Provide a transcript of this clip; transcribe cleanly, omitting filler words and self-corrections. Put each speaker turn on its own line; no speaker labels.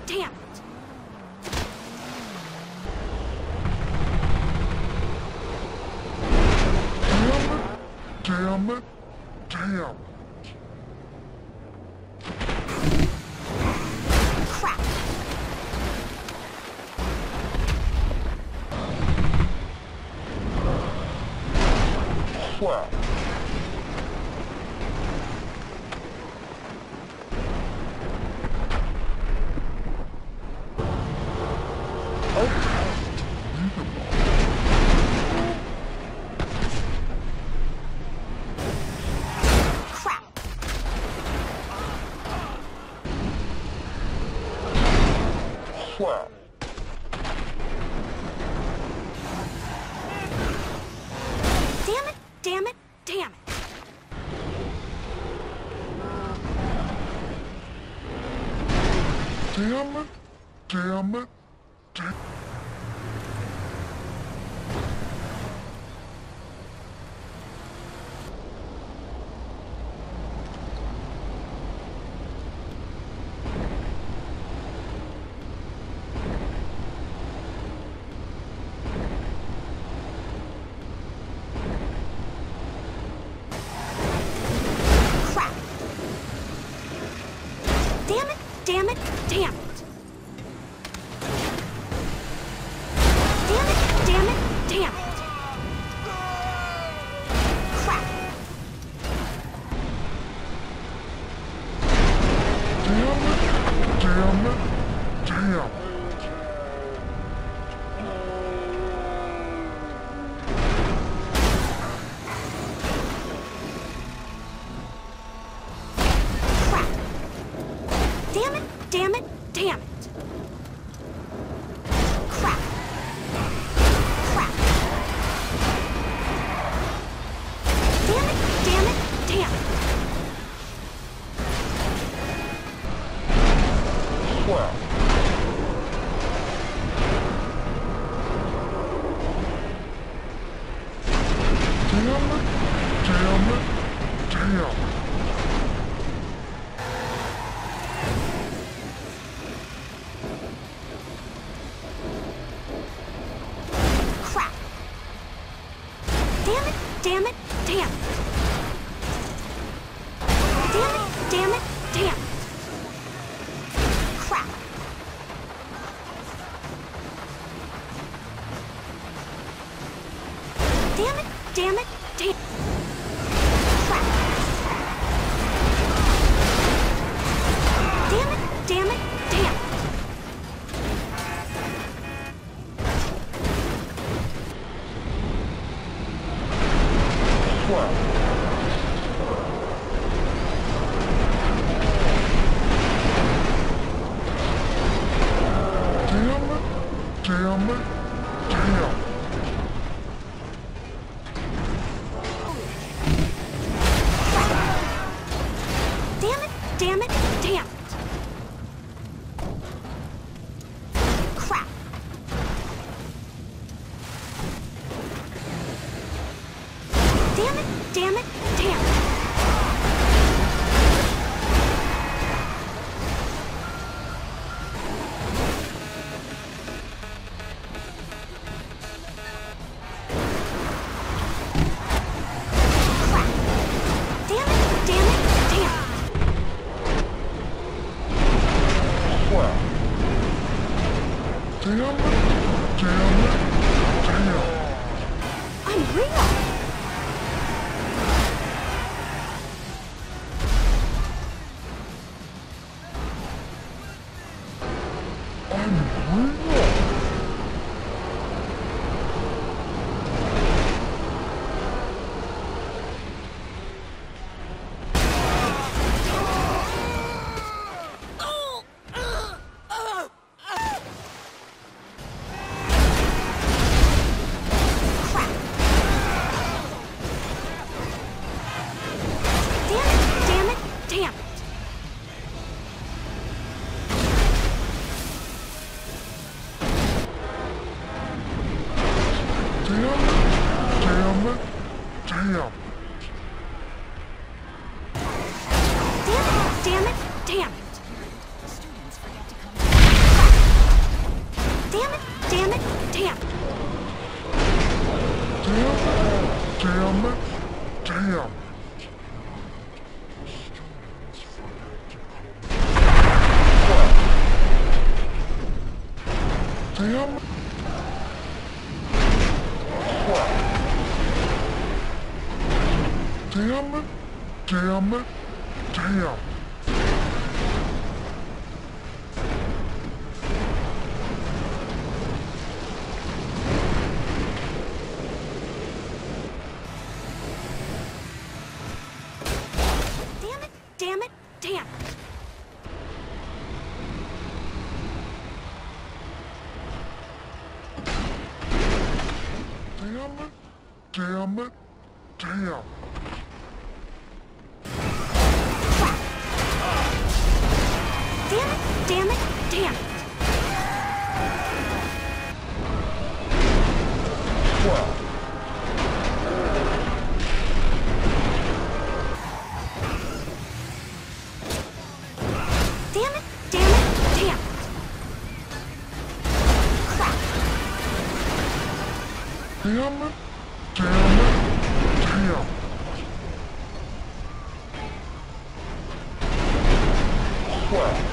damn it!
Damn it! Damn!
Crap!
Crap! Crap!
Damn it! Damn it! Damn it!
Damn it! Damn it! Damn.
Crap! Damn it! Damn it! Damn it! Damn it! Damn it! Damn it! Crap!
Damn it! Damn!
Crap! Damn it! Damn it! Damn it! Crap! Crap! Damn it! Damn it! Damn it!
Crap! Damn it! Damn it! Damn!
Crap! Damn it! Damn it! Damn it! Damn it! Damn it! Damn it! Crap! Damn it! Damn it! Damn it! Crap! Damn it! Damn it! Damn it!
Crap! Damn it! Damn it! Damn!
Damn it! Damn it! Damn it! Crap! Damn it! Damn it! Damn it! Crap! Damn it! Damn it! Damn it!
Crap! Damn it! Damn it! Damn!
Unreal!
Unreal!
Crap! Damn it! Damn it! Damn it!
Damn. Damn. Damn it. Damn it. Damn.
Damn it, damn.
Damn it. Damn it. Damn.
Damn it, damn. Damn it, damn.
Damn it. Damn it. Damn. Well.